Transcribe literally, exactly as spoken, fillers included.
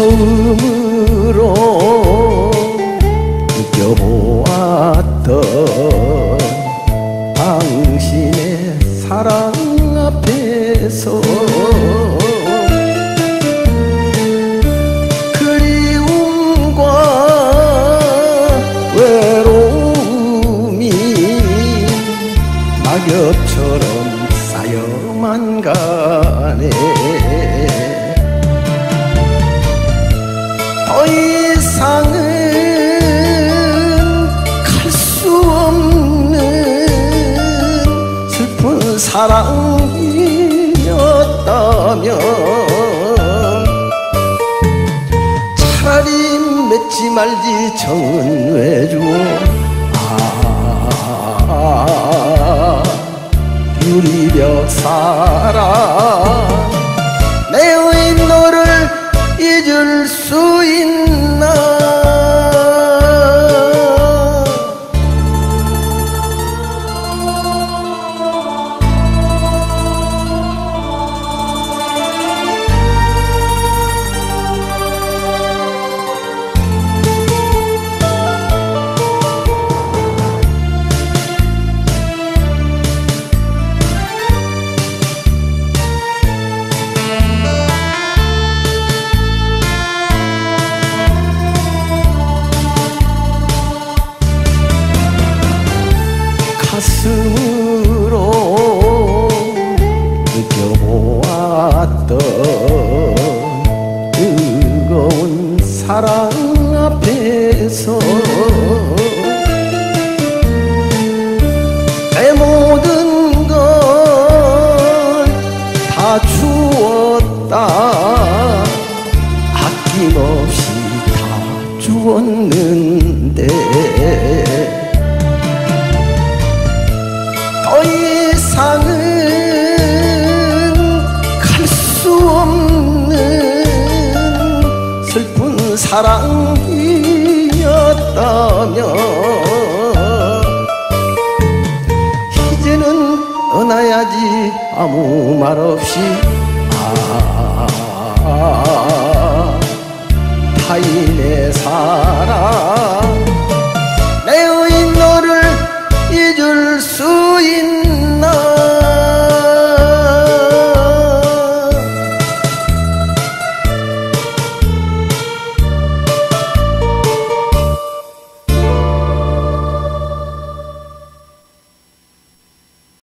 처음으로 느껴보았던 당신의 사랑 앞에서 그리움과 외로움이 낙엽처럼 쌓여만 가네. 더 이상은 갈 수 없는 슬픈 사랑이었다면 차라리 맺지 말지 정은 왜 주어. 아, 유리벽 사랑 내의 너를 잊을 수 있나. 가슴으로 느껴보았던 뜨거운 사랑 앞에서 내 모든 걸 다 주었다. 아낌없이 다 주었는데 더 이상은 갈 수 없는 슬픈 사랑이었다면 이제는 떠나야지 아무 말 없이.